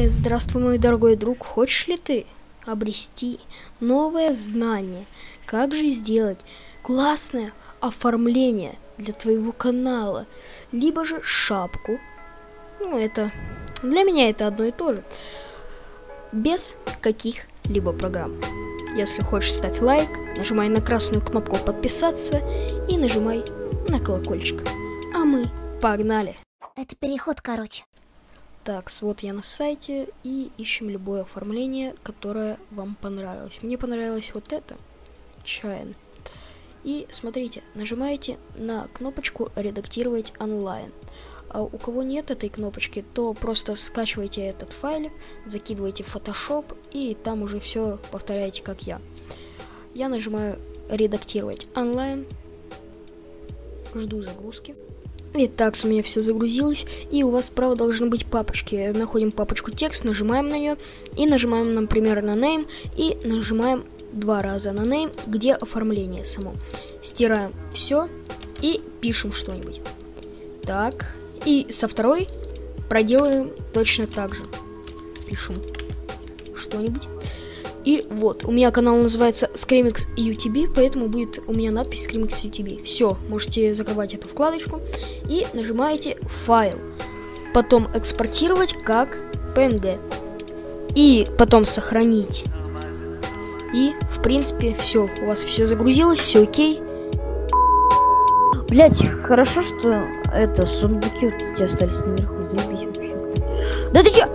Здравствуй, мой дорогой друг. Хочешь ли ты обрести новое знание? Как же сделать классное оформление для твоего канала? Либо же шапку. Ну, это... Для меня это одно и то же. Без каких-либо программ. Если хочешь, ставь лайк, нажимай на красную кнопку подписаться и нажимай на колокольчик. А мы погнали! Это переход, короче. Так, вот я на сайте и ищем любое оформление, которое вам понравилось. Мне понравилось вот это, чайно. И смотрите, нажимаете на кнопочку «Редактировать онлайн». А у кого нет этой кнопочки, то просто скачивайте этот файлик, закидывайте в Photoshop и там уже все повторяете, как я. Я нажимаю «Редактировать онлайн», жду загрузки. Итак, у меня все загрузилось, и у вас справа должны быть папочки. Находим папочку текст, нажимаем на нее, и нажимаем, например, на name, и нажимаем 2 раза на name, где оформление само. Стираем все и пишем что-нибудь. Так, и со второй проделаем точно так же. Пишем что-нибудь. И вот, у меня канал называется Screamix UTB, поэтому будет у меня надпись Screamix UTB. Все, можете закрывать эту вкладочку и нажимаете «Файл». Потом «Экспортировать как PNG». И потом «Сохранить». И, в принципе, все. У вас все загрузилось, все окей. Блять, хорошо, что это сундуки вот эти остались наверху. Заебись вообще. Да ты чё?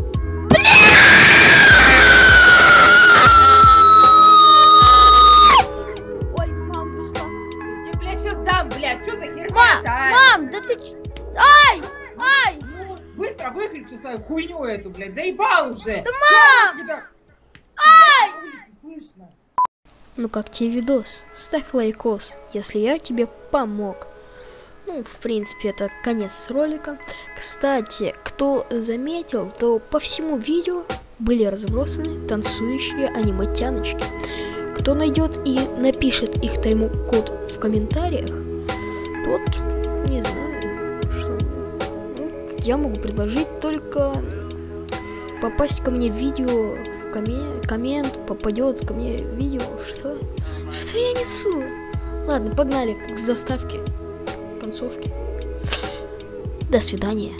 Мам, да ты ч... Ай! Ай! Ну, быстро выключи свою хуйню эту, блядь, заебал уже! Да мам! Ай! Слышно? Ну как тебе видос? Ставь лайкос, если я тебе помог. Ну, в принципе, это конец ролика. Кстати, кто заметил, то по всему видео были разбросаны танцующие аниме-тяночки. Кто найдет и напишет их тайм-код в комментариях, тот, не знаю, что... Ну, я могу предложить только попасть ко мне в видео, в коммент, попадет ко мне в видео. Что я несу? Ладно, погнали к заставке, концовке. До свидания.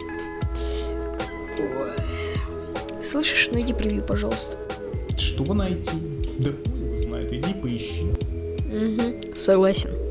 Ой. Слышишь? Найди превью, пожалуйста. Что найти? Да хуй его знает, иди поищи. Согласен.